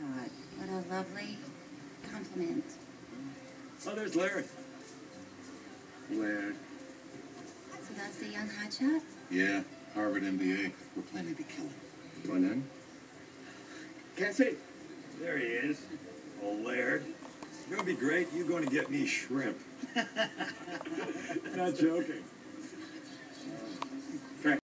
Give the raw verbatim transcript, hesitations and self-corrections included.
God, what a lovely compliment. Oh, there's Laird. Laird. So that's the young hotshot? Yeah, Harvard M B A. We're planning to kill him. Go on then. Can't see. There he is. Oh, Laird. It's going to be great. You're going to get me shrimp. Not joking.